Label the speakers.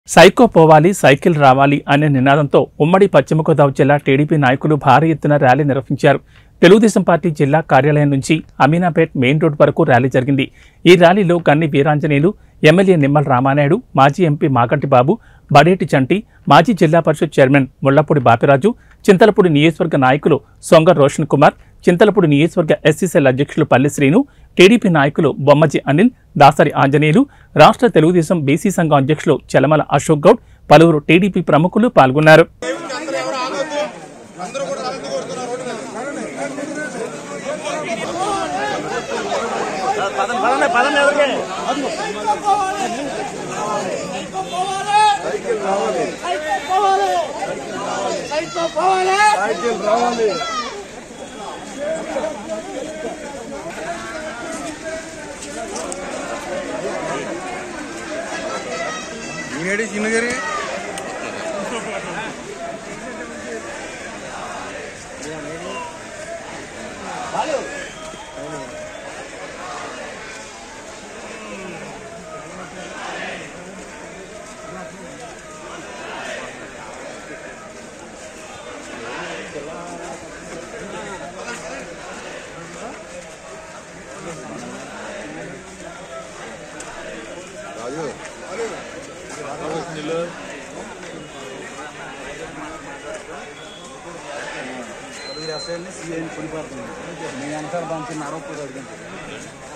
Speaker 1: Psycho పోవాలి cycle రావాలి అనే నినాదంతో ఉమ్మడి పశ్చిమ గోదావరి జిల్లా టీడీపీ నాయకులు భారీ ఎత్తున ర్యాలీ నిర్వహించారు. తెలుగుదేశం పార్టీ జిల్లా కార్యాలయం నుంచి అమీనాపేట్ మెయిన్ రోడ్ వరకు ర్యాలీ జరిగింది. ఈ ర్యాలీలో గన్ని వీరాంజనేయులు, ఎమ్మెల్యే నిమ్మల రామానాయుడు, మాజీ ఎంపీ మాగంటి బాబు, బడేటి చంటి, మాజీ జిల్లా పరిషత్ చైర్మన్ ముళ్లపూడి బాపిరాజు, చింతలపూడి నియోజకవర్గ నాయకులు సొంగ రోషన్ కుమార్, చింతలపూడి నియోజకవర్గ ఎస్సీసీఎల్ అధ్యక్షులు పల్లి శ్రీను, టీడీపీ నాయకులు బొమ్మజి అనిల్, దాసరి ఆంజనేయులు, రాష్ట్ర తెలుగుదేశం బీసీ సంఘం అధ్యక్షులు చలమల అశోక్ గౌడ్, పలువురు టీడీపీ ప్రముఖులు పాల్గొన్నారు.
Speaker 2: सीएन कोई बात नहीं मैं आंसर बांध के नारों को